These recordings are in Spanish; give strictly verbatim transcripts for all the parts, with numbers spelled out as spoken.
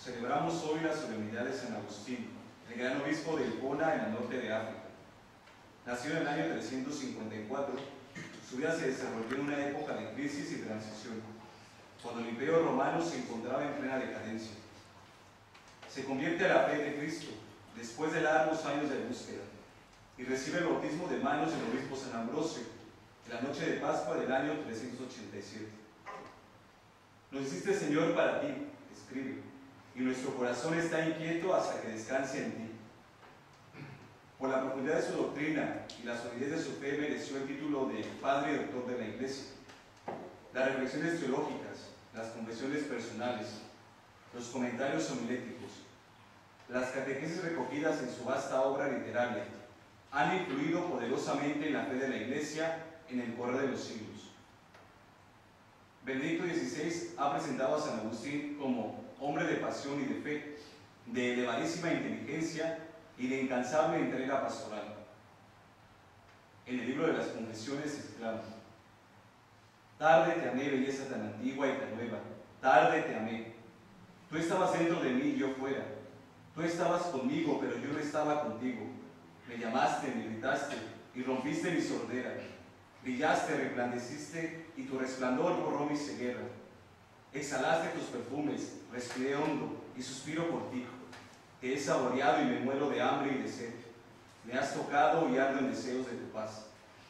Celebramos hoy la solemnidad de San Agustín, el gran obispo de Hipona en el norte de África. Nacido en el año trescientos cincuenta y cuatro, su vida se desarrolló en una época de crisis y transición, cuando el Imperio Romano se encontraba en plena decadencia. Se convierte a la fe de Cristo después de largos años de búsqueda y recibe el bautismo de manos del obispo San Ambrosio en la noche de Pascua del año trescientos ochenta y siete. Nos hiciste, Señor, para ti, escribe, y nuestro corazón está inquieto hasta que descanse en ti. Por la profundidad de su doctrina y la solidez de su fe mereció el título de Padre y Doctor de la Iglesia. Las reflexiones teológicas, las confesiones personales, los comentarios homiléticos, las catequesis recogidas en su vasta obra literaria han influido poderosamente en la fe de la Iglesia en el correr de los siglos. Benedicto dieciséis ha presentado a San Agustín como hombre de pasión y de fe, de elevadísima inteligencia y de incansable entrega pastoral. En el libro de las Confesiones exclama: tarde te amé, belleza tan antigua y tan nueva, tarde te amé. Tú estabas dentro de mí y yo fuera. Tú estabas conmigo, pero yo no estaba contigo. Me llamaste, me gritaste y rompiste mi sordera. Brillaste, resplandeciste y tu resplandor borró mi ceguera. Exhalaste tus perfumes, respiré hondo y suspiro por ti. Te he saboreado y me muero de hambre y de sed. Me has tocado y ardo en deseos de tu paz.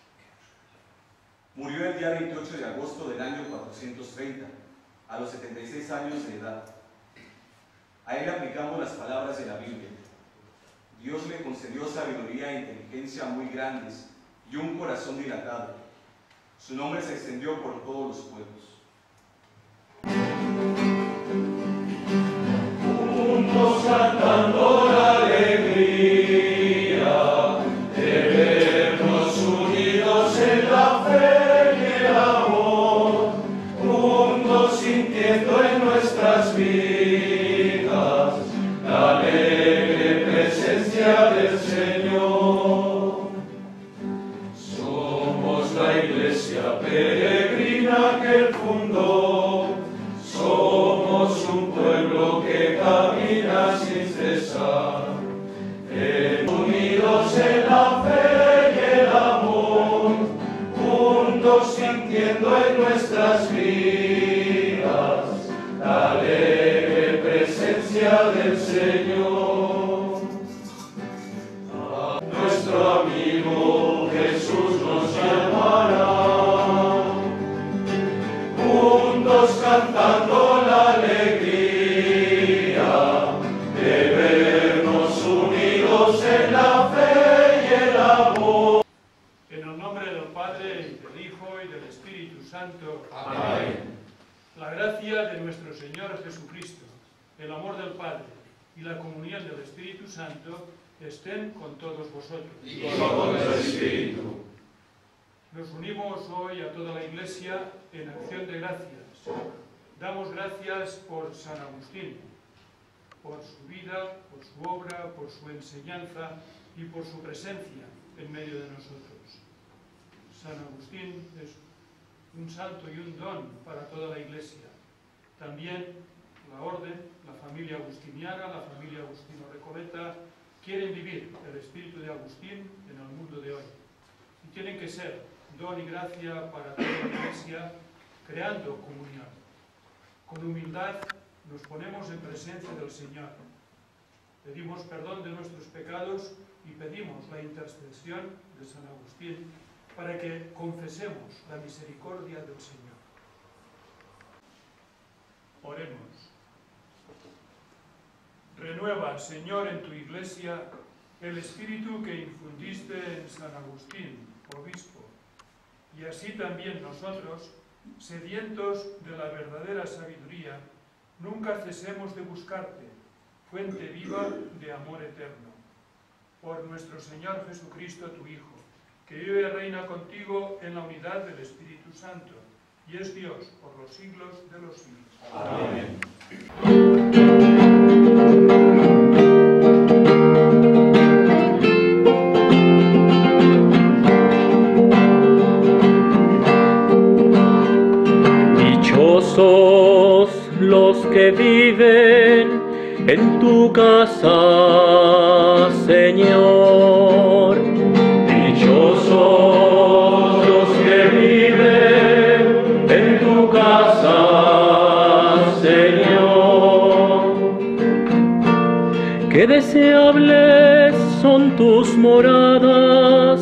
Murió el día veintiocho de agosto del año cuatrocientos treinta, a los setenta y seis años de edad. A él aplicamos las palabras de la Biblia. Dios le concedió sabiduría e inteligencia muy grandes y un corazón dilatado. Su nombre se extendió por todos los pueblos. Juntos cantando la alegría de vernos unidos en la fe y el amor, juntos sintiendo en nuestras vidas la alegre presencia del Señor. Somos la iglesia peregrina que Él fundó, somos un pueblo que camina sin cesar, unidos en la fe y el amor, juntos sintiendo en nuestras vidas la alegre presencia del Señor. A nuestro amigo Jesús nos llamará, juntos cantando la alegría de vernos unidos en la fe y el amor. En el nombre del Padre, y del Hijo, y del Espíritu Santo. Amén. La gracia de nuestro Señor Jesucristo, el amor del Padre y la comunión del Espíritu Santo estén con todos vosotros. Y con el Espíritu. Nos unimos hoy a toda la Iglesia en acción de gracias. Damos gracias por San Agustín, por su vida, por su obra, por su enseñanza y por su presencia en medio de nosotros. San Agustín es un santo y un don para toda la Iglesia. También la Orden, la familia agustiniana, la familia Agustino Recoleta, quieren vivir el espíritu de Agustín en el mundo de hoy. Y tienen que ser don y gracia para toda la Iglesia, creando comunión. Con humildad nos ponemos en presencia del Señor. Pedimos perdón de nuestros pecados y pedimos la intercesión de San Agustín para que confesemos la misericordia del Señor. Oremos. Renueva, Señor, en tu Iglesia el espíritu que infundiste en San Agustín, obispo, y así también nosotros, sedientos de la verdadera sabiduría, nunca cesemos de buscarte, fuente viva de amor eterno. Por nuestro Señor Jesucristo, tu Hijo, que vive y reina contigo en la unidad del Espíritu Santo, y es Dios por los siglos de los siglos. Amén. Dichosos los que viven en tu casa, Señor. Dichosos los que viven en tu casa, Señor. Qué deseables son tus moradas,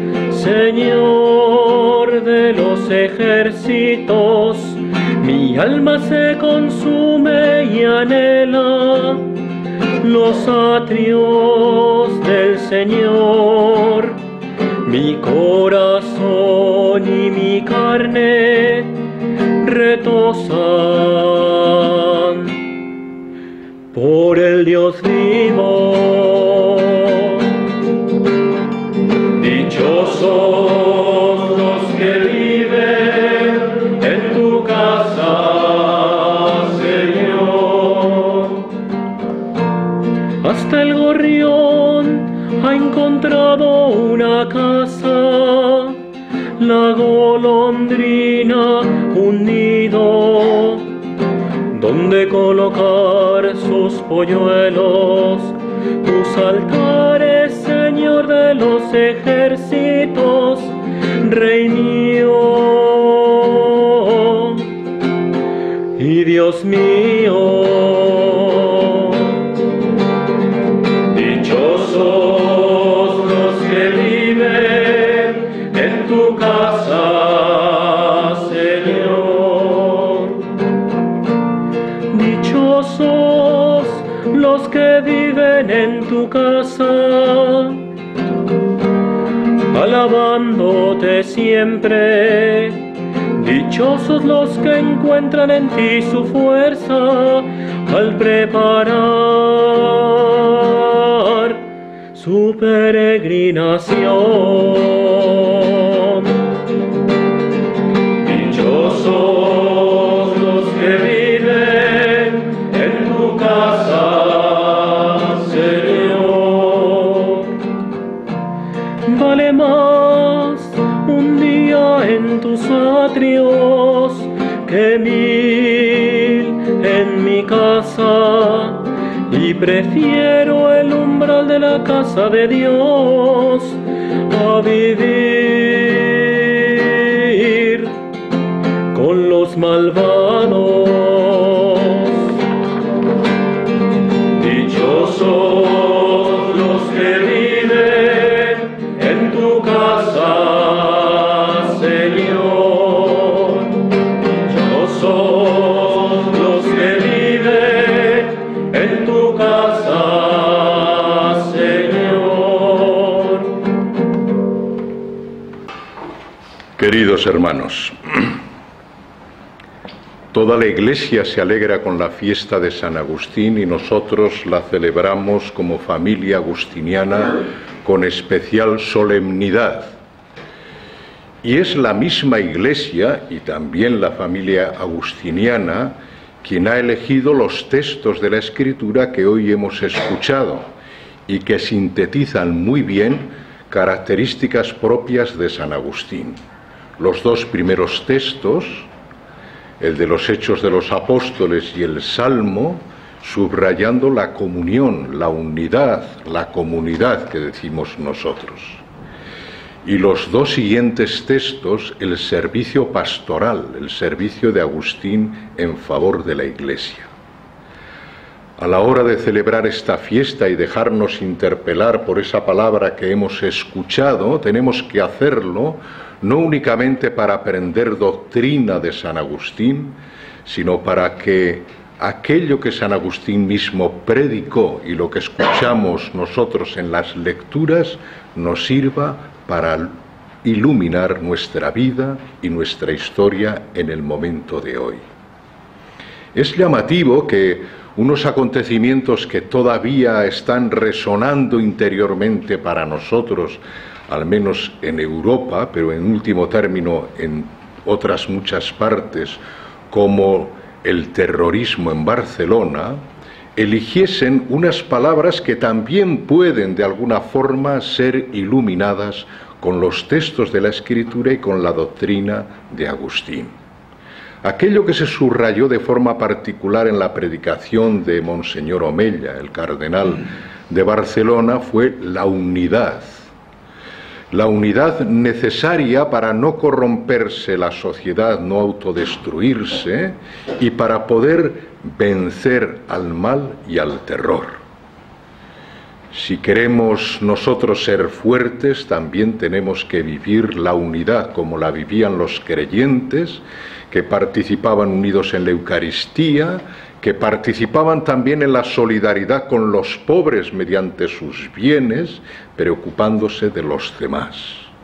Señor de los ejércitos. Mi alma se consume y anhela los atrios del Señor. Mi corazón y mi carne retosan por el Dios vivo. Dichosos los que viven en tu casa, Señor. Hasta el gorrión ha encontrado una casa, la golondrina un nido, donde colocar sus polluelos. Tus altares, Señor de los ejércitos, Rey mío y Dios mío. Dichosos los que viven en tu casa, Señor. Dichosos los que viven en tu casa, alabándote siempre. Dichosos los que encuentran en ti su fuerza al preparar su peregrinación. Dichosos los que viven en tu casa, Señor. Vale más un día en tus atrios que mil en mi casa, y prefiero el umbral de la casa de Dios a vivir con los malvados. Dichosos los que viven en tu casa, Señor. Dichosos los que viven en tu casa, Señor. Queridos hermanos, toda la Iglesia se alegra con la fiesta de San Agustín y nosotros la celebramos como familia agustiniana con especial solemnidad. Y es la misma Iglesia y también la familia agustiniana quien ha elegido los textos de la Escritura que hoy hemos escuchado y que sintetizan muy bien características propias de San Agustín. Los dos primeros textos, el de los Hechos de los Apóstoles y el Salmo, subrayando la comunión, la unidad, la comunidad que decimos nosotros. Y los dos siguientes textos, el servicio pastoral, el servicio de Agustín en favor de la Iglesia. A la hora de celebrar esta fiesta y dejarnos interpelar por esa palabra que hemos escuchado, tenemos que hacerlo no únicamente para aprender doctrina de San Agustín, sino para que aquello que San Agustín mismo predicó y lo que escuchamos nosotros en las lecturas nos sirva para iluminar nuestra vida y nuestra historia en el momento de hoy. Es llamativo que unos acontecimientos que todavía están resonando interiormente para nosotros, al menos en Europa, pero en último término en otras muchas partes, como el terrorismo en Barcelona, eligiesen unas palabras que también pueden de alguna forma ser iluminadas con los textos de la Escritura y con la doctrina de Agustín. Aquello que se subrayó de forma particular en la predicación de Monseñor Omella, el cardenal de Barcelona, fue la unidad. La unidad necesaria para no corromperse la sociedad, no autodestruirse, y para poder vencer al mal y al terror. Si queremos nosotros ser fuertes, también tenemos que vivir la unidad como la vivían los creyentes, que participaban unidos en la Eucaristía, que participaban también en la solidaridad con los pobres mediante sus bienes, preocupándose de los demás.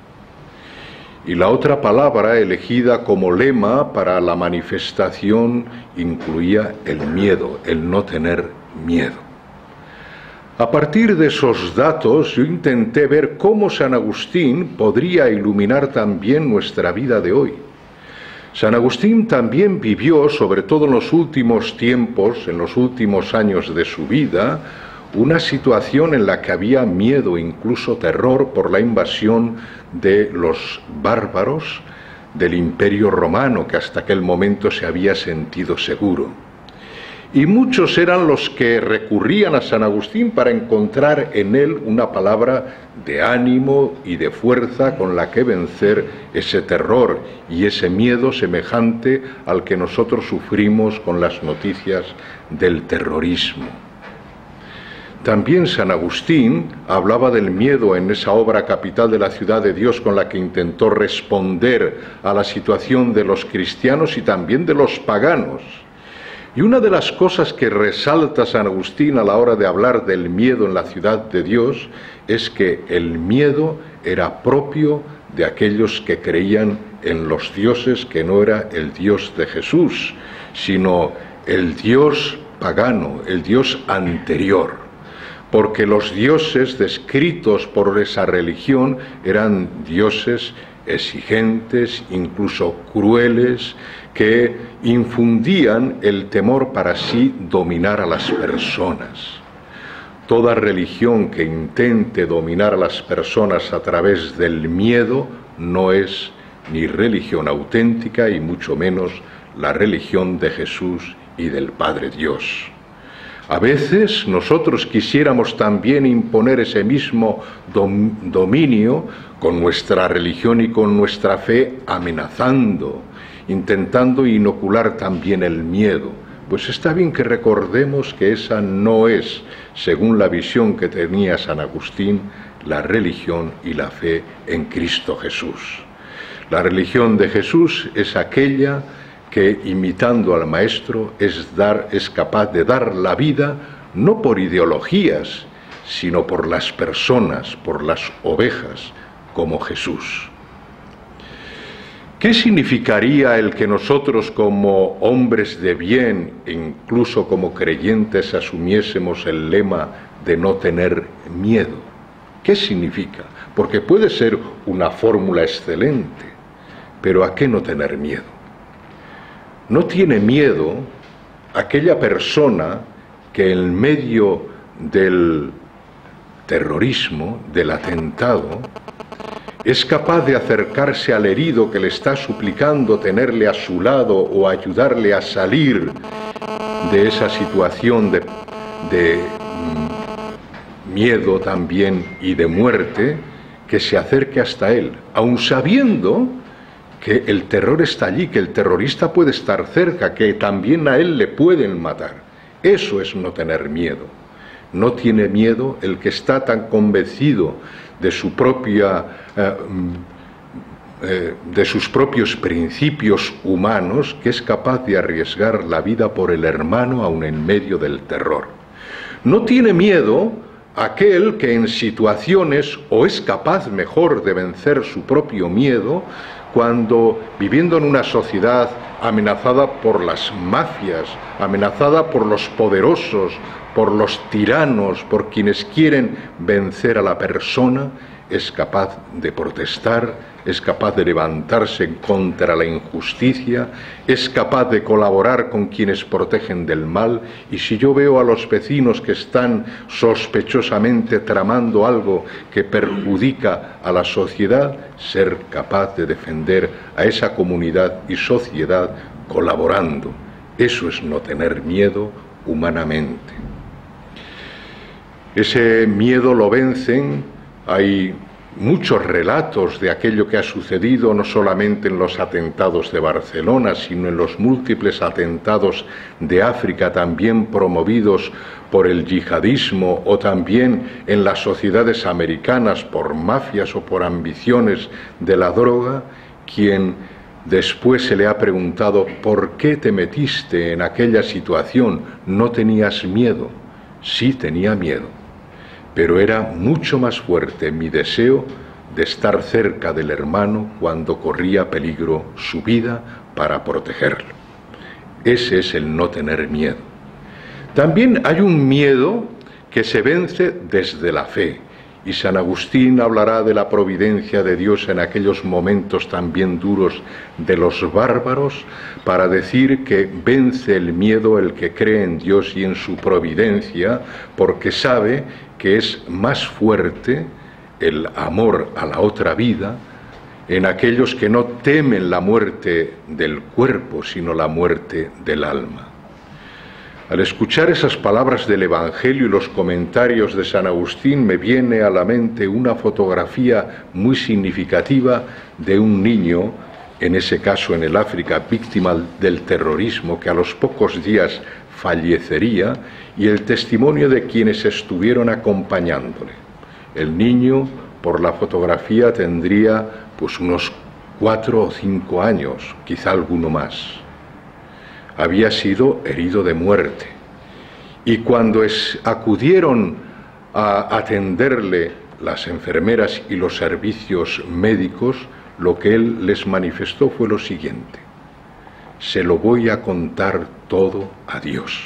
Y la otra palabra elegida como lema para la manifestación incluía el miedo, el no tener miedo. A partir de esos datos, yo intenté ver cómo San Agustín podría iluminar también nuestra vida de hoy. San Agustín también vivió, sobre todo en los últimos tiempos, en los últimos años de su vida, una situación en la que había miedo, incluso terror, por la invasión de los bárbaros del Imperio Romano, que hasta aquel momento se había sentido seguro. Y muchos eran los que recurrían a San Agustín para encontrar en él una palabra de ánimo y de fuerza con la que vencer ese terror y ese miedo semejante al que nosotros sufrimos con las noticias del terrorismo. También San Agustín hablaba del miedo en esa obra capital de la Ciudad de Dios con la que intentó responder a la situación de los cristianos y también de los paganos. Y una de las cosas que resalta San Agustín a la hora de hablar del miedo en la ciudad de Dios es que el miedo era propio de aquellos que creían en los dioses, que no era el Dios de Jesús, sino el Dios pagano, el Dios anterior. Porque los dioses descritos por esa religión eran dioses exigentes, incluso crueles, que infundían el temor para así dominar a las personas. Toda religión que intente dominar a las personas a través del miedo no es ni religión auténtica y mucho menos la religión de Jesús y del Padre Dios. A veces nosotros quisiéramos también imponer ese mismo dom- dominio con nuestra religión y con nuestra fe, amenazando, intentando inocular también el miedo. Pues está bien que recordemos que esa no es, según la visión que tenía San Agustín, la religión y la fe en Cristo Jesús. La religión de Jesús es aquella que, imitando al Maestro, es, dar, es capaz de dar la vida no por ideologías, sino por las personas, por las ovejas, como Jesús. ¿Qué significaría el que nosotros como hombres de bien, incluso como creyentes, asumiésemos el lema de no tener miedo? ¿Qué significa? Porque puede ser una fórmula excelente, pero ¿a qué no tener miedo? No tiene miedo aquella persona que en medio del terrorismo, del atentado, es capaz de acercarse al herido que le está suplicando tenerle a su lado o ayudarle a salir de esa situación de, de mm, miedo también y de muerte, que se acerque hasta él, aun sabiendo que el terror está allí, que el terrorista puede estar cerca, que también a él le pueden matar. Eso es no tener miedo. No tiene miedo el que está tan convencido de su propia, eh, eh, de sus propios principios humanos, que es capaz de arriesgar la vida por el hermano aun en medio del terror. No tiene miedo aquel que en situaciones, o es capaz mejor de vencer su propio miedo, cuando viviendo en una sociedad amenazada por las mafias, amenazada por los poderosos, por los tiranos, por quienes quieren vencer a la persona, es capaz de protestar, es capaz de levantarse contra la injusticia, es capaz de colaborar con quienes protegen del mal. Y si yo veo a los vecinos que están sospechosamente tramando algo que perjudica a la sociedad, ser capaz de defender a esa comunidad y sociedad colaborando. Eso es no tener miedo humanamente. Ese miedo lo vencen. Hay muchos relatos de aquello que ha sucedido no solamente en los atentados de Barcelona, sino en los múltiples atentados de África, también promovidos por el yihadismo, o también en las sociedades americanas por mafias o por ambiciones de la droga. Quien después se le ha preguntado: ¿por qué te metiste en aquella situación? ¿No tenías miedo? Sí tenía miedo, pero era mucho más fuerte mi deseo de estar cerca del hermano cuando corría peligro su vida para protegerlo. Ese es el no tener miedo. También hay un miedo que se vence desde la fe, y San Agustín hablará de la providencia de Dios en aquellos momentos también duros de los bárbaros, para decir que vence el miedo el que cree en Dios y en su providencia, porque sabe que es más fuerte el amor a la otra vida en aquellos que no temen la muerte del cuerpo, sino la muerte del alma. Al escuchar esas palabras del Evangelio y los comentarios de San Agustín, me viene a la mente una fotografía muy significativa de un niño, en ese caso en el África, víctima del terrorismo, que a los pocos días fallecería, y el testimonio de quienes estuvieron acompañándole. El niño, por la fotografía, tendría pues unos cuatro o cinco años, quizá alguno más. Había sido herido de muerte, y cuando es, acudieron a atenderle las enfermeras y los servicios médicos, lo que él les manifestó fue lo siguiente: se lo voy a contar todo a Dios.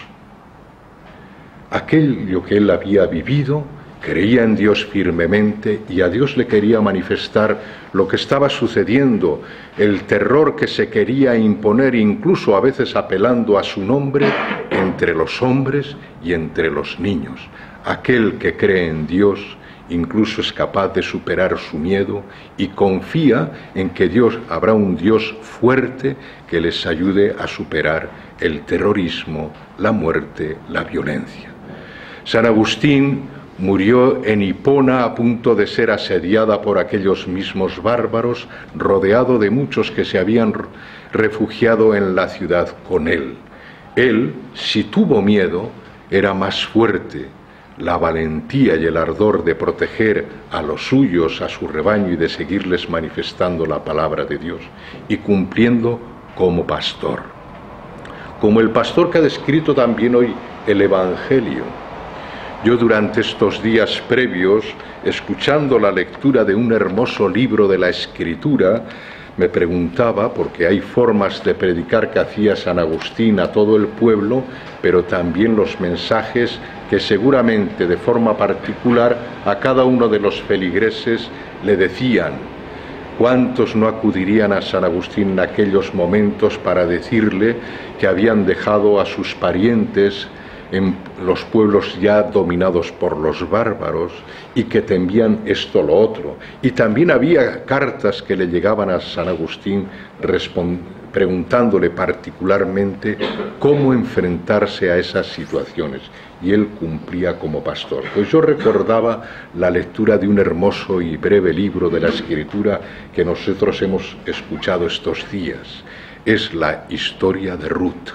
Aquello que él había vivido, creía en Dios firmemente, y a Dios le quería manifestar lo que estaba sucediendo, el terror que se quería imponer, incluso a veces apelando a su nombre, entre los hombres y entre los niños. Aquel que cree en Dios incluso es capaz de superar su miedo y confía en que Dios, habrá un Dios fuerte que les ayude a superar el terrorismo, la muerte, la violencia. San Agustín murió en Hipona, a punto de ser asediada por aquellos mismos bárbaros, rodeado de muchos que se habían refugiado en la ciudad con él. Él, si tuvo miedo, era más fuerte. La valentía y el ardor de proteger a los suyos, a su rebaño, y de seguirles manifestando la palabra de Dios y cumpliendo como pastor. Como el pastor que ha descrito también hoy el Evangelio. Yo durante estos días previos, escuchando la lectura de un hermoso libro de la Escritura, me preguntaba, porque hay formas de predicar que hacía San Agustín a todo el pueblo, pero también los mensajes que seguramente de forma particular a cada uno de los feligreses le decían. ¿Cuántos no acudirían a San Agustín en aquellos momentos para decirle que habían dejado a sus parientes en los pueblos ya dominados por los bárbaros y que temían esto o lo otro? Y también había cartas que le llegaban a San Agustín preguntándole particularmente cómo enfrentarse a esas situaciones, y él cumplía como pastor. Pues yo recordaba la lectura de un hermoso y breve libro de la Escritura que nosotros hemos escuchado estos días. Es la historia de Ruth.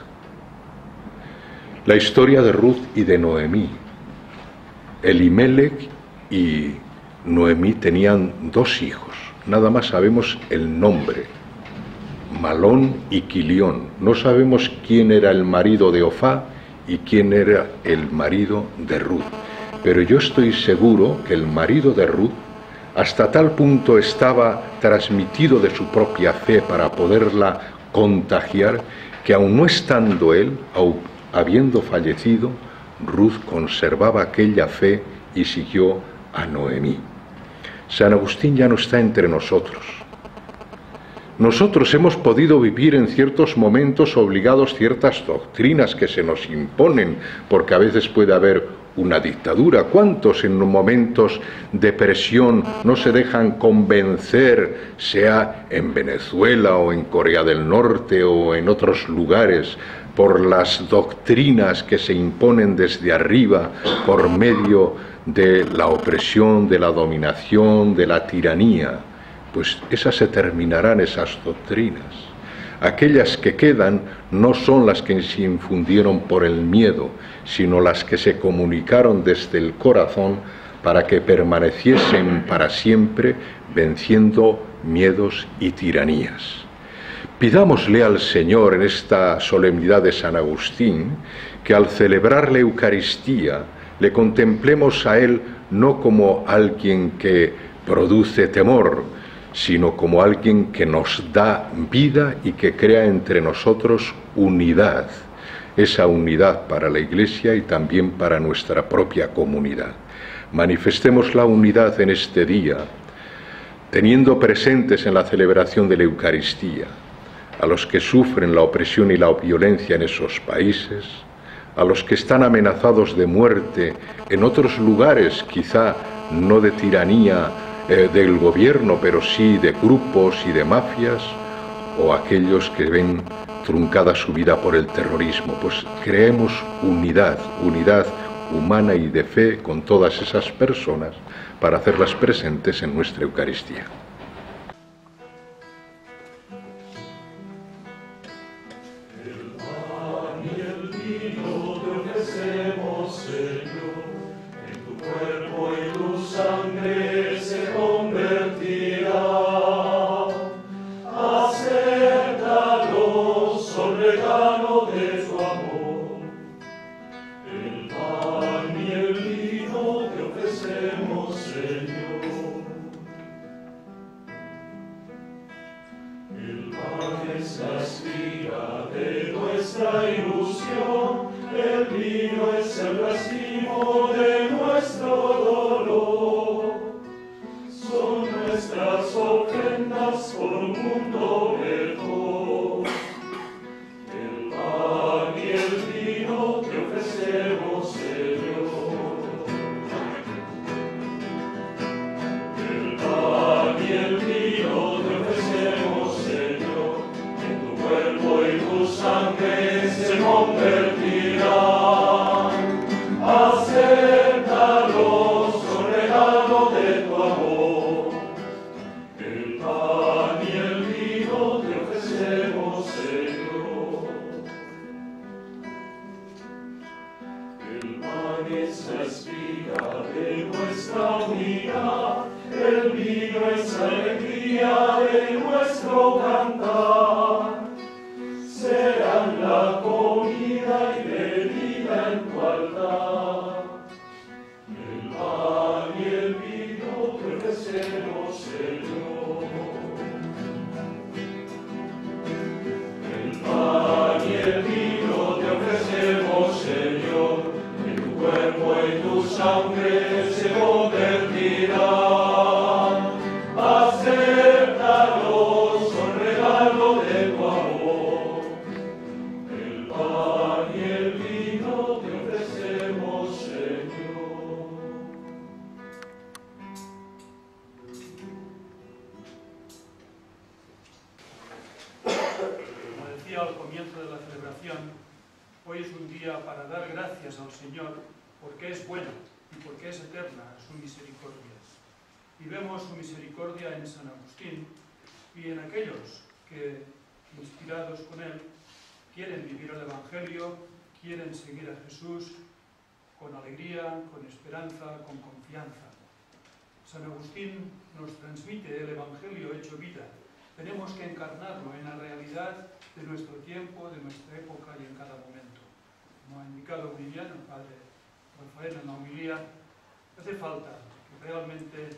La historia de Ruth y de Noemí. Elimelech y Noemí tenían dos hijos, nada más sabemos el nombre, Malón y Quilión. No sabemos quién era el marido de Ofá y quién era el marido de Ruth, pero yo estoy seguro que el marido de Ruth hasta tal punto estaba transmitido de su propia fe para poderla contagiar, que aun no estando él, habiendo fallecido, Ruth conservaba aquella fe y siguió a Noemí. San Agustín ya no está entre nosotros. Nosotros hemos podido vivir en ciertos momentos obligados ciertas doctrinas que se nos imponen, porque a veces puede haber una dictadura. ¿Cuántos en momentos de presión no se dejan convencer, sea en Venezuela o en Corea del Norte o en otros lugares, por las doctrinas que se imponen desde arriba por medio de la opresión, de la dominación, de la tiranía? Pues esas se terminarán, esas doctrinas. Aquellas que quedan no son las que se infundieron por el miedo, sino las que se comunicaron desde el corazón para que permaneciesen para siempre, venciendo miedos y tiranías. Pidámosle al Señor en esta solemnidad de San Agustín que al celebrar la Eucaristía le contemplemos a Él no como alguien que produce temor, sino como alguien que nos da vida y que crea entre nosotros unidad, esa unidad para la Iglesia y también para nuestra propia comunidad. Manifestemos la unidad en este día, teniendo presentes en la celebración de la Eucaristía a los que sufren la opresión y la violencia en esos países, a los que están amenazados de muerte en otros lugares, quizá no de tiranía eh, del gobierno, pero sí de grupos y de mafias, o aquellos que ven truncada su vida por el terrorismo. Pues creemos unidad, unidad humana y de fe con todas esas personas para hacerlas presentes en nuestra Eucaristía. Al comienzo de la celebración, hoy es un día para dar gracias al Señor porque es bueno y porque es eterna su misericordia. Y vemos su misericordia en San Agustín y en aquellos que, inspirados con él, quieren vivir el Evangelio, quieren seguir a Jesús con alegría, con esperanza, con confianza. San Agustín nos transmite el Evangelio hecho vida. Tenemos que encarnarlo en la realidad de nuestro tiempo, de nuestra época y en cada momento. Como ha indicado Viviano, el padre Rafael en la homilía, hace falta que realmente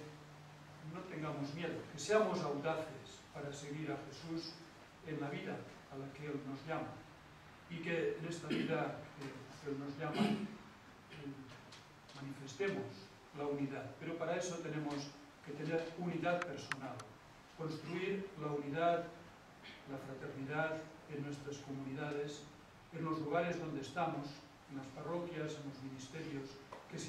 no tengamos miedo, que seamos audaces para seguir a Jesús en la vida a la que Él nos llama y que en esta vida que Él nos llama manifestemos la unidad. Pero para eso tenemos que tener unidad personal, construir la unidad, la fraternidad en nuestras comunidades, en los lugares donde estamos, en las parroquias, en los ministerios,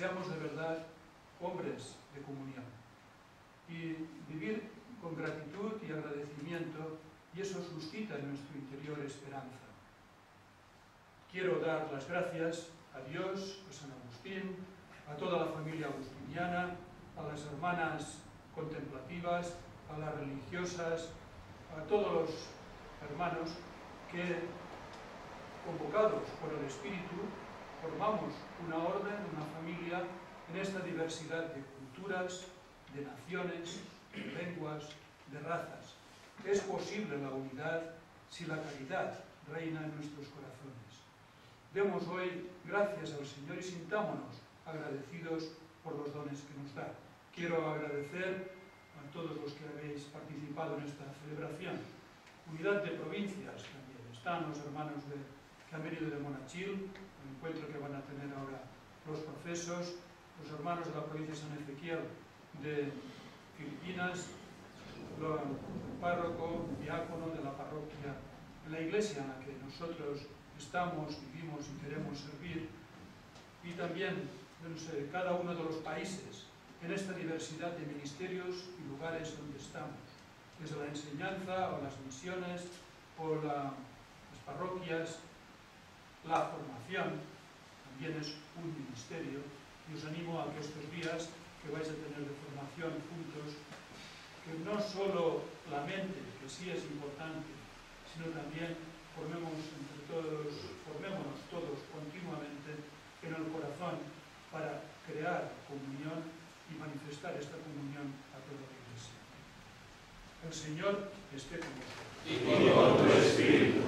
seamos de verdad hombres de comunión y vivir con gratitud y agradecimiento, y eso suscita en nuestro interior esperanza. Quiero dar las gracias a Dios, a San Agustín, a toda la familia agustiniana, a las hermanas contemplativas, a las religiosas, a todos los hermanos que, convocados por el Espíritu, formamos una orden, una familia en esta diversidad de culturas, de naciones, de lenguas, de razas. Es posible la unidad si la caridad reina en nuestros corazones. Demos hoy gracias al Señor y sintámonos agradecidos por los dones que nos da. Quiero agradecer a todos los que habéis participado en esta celebración. Unidad de provincias también. Están los hermanos de, que han venido de Monachil, el encuentro que van a tener ahora los profesos, los hermanos de la provincia de San Ezequiel de Filipinas, el párroco, el diácono de la parroquia, en la iglesia en la que nosotros estamos, vivimos y queremos servir, y también no sé, cada uno de los países en esta diversidad de ministerios y lugares donde estamos, desde la enseñanza o las misiones o la, las parroquias, la formación también es un ministerio, y os animo a que estos días que vais a tener de formación juntos, que no solo la mente, que sí es importante, sino también formemos entre todos, formémonos todos continuamente en el corazón para crear comunión y manifestar esta comunión a toda la Iglesia. El Señor esté con vosotros. Y con tu espíritu.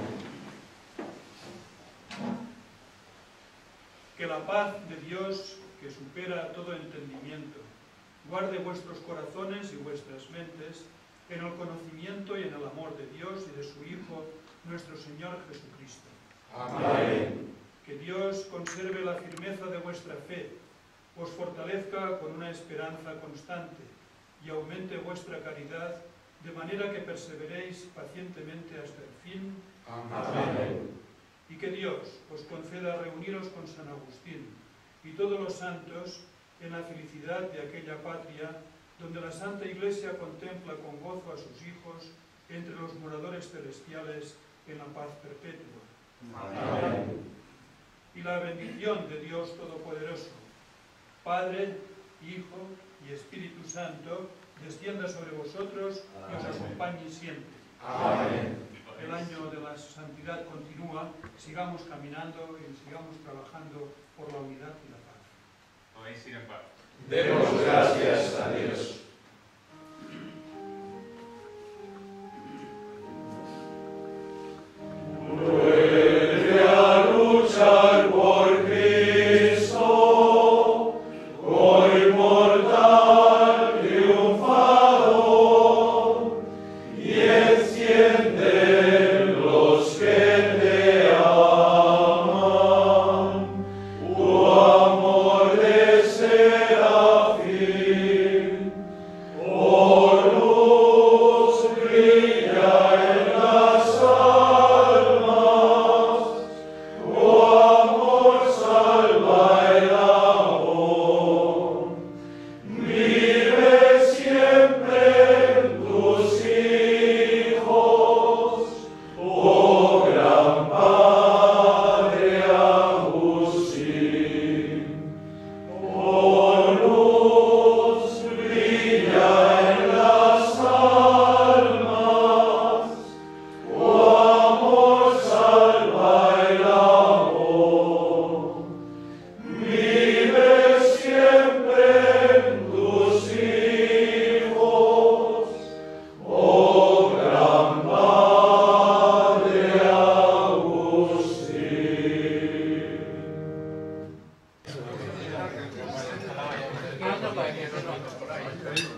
Que la paz de Dios, que supera todo entendimiento, guarde vuestros corazones y vuestras mentes en el conocimiento y en el amor de Dios y de su Hijo, nuestro Señor Jesucristo. Amén. Que Dios conserve la firmeza de vuestra fe, os fortalezca con una esperanza constante y aumente vuestra caridad, de manera que perseveréis pacientemente hasta el fin. Amén. Y que Dios os conceda reuniros con San Agustín y todos los santos en la felicidad de aquella patria donde la Santa Iglesia contempla con gozo a sus hijos entre los moradores celestiales en la paz perpetua. Amén. Y la bendición de Dios Todopoderoso, Padre, Hijo y Espíritu Santo, descienda sobre vosotros y os acompañe siempre. Amén. El año de la santidad continúa, sigamos caminando y sigamos trabajando por la unidad y la paz. Podéis ir en paz. Demos gracias a Dios. Vuelve a luchar por Cristo, hoy mortal triunfador, y enciende los que te aman, tu amor de serafín, oh luz brilla en las almas, tu amor salva el amor, vive siempre en tus hijos, oh gran Padre Agustín. Oh luz brilla en las almas, tu amor salva el amor, vive siempre en tus hijos, oh gran Padre Agustín.